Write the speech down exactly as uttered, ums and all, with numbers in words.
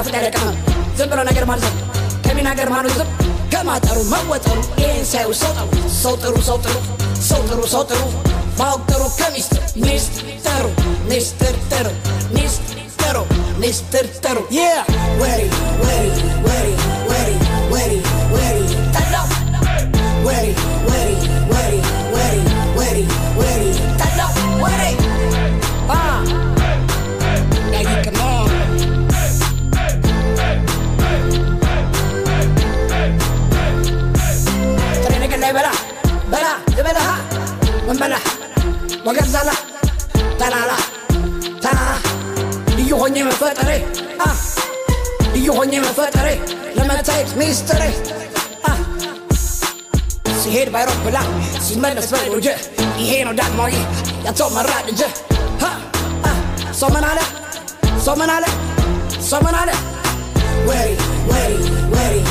ተቀለቀመ ዝም ብሎ ነገር ማለት ከሚናገር ማለት ዝም ከማጠሩ መወጠሩ ይህን ሳይው ሰው ጥሩ ሰው ጥሩ ሰው ጥሩ ሰው ጥሩ ሰው ጥሩ ማወቅ ጥሩ ከሚስጥር ሚስጥሩ ሚስጥር ጥሩ ሚስጥሩ ሚስጥር ጥሩ yeah ወሪ ወሪ ወሪ ወሪ ወሪ ወሪ ጠላው ወሪ ወሪ ወሪ ወሪ ወሪ ወሪ ጠላው ወሪ ah yeah come on بلا بلا بلا من بلا وقبزلا تلالا تلالا يهوني مفتري آه يهوني مفتري لما تايت ميستري آه سيهير بايروك بلا سيمنس بالوجه يهينو داك موي يطوم مرات جه ها آه صومن على صومن على صومن على ويري ويري ويري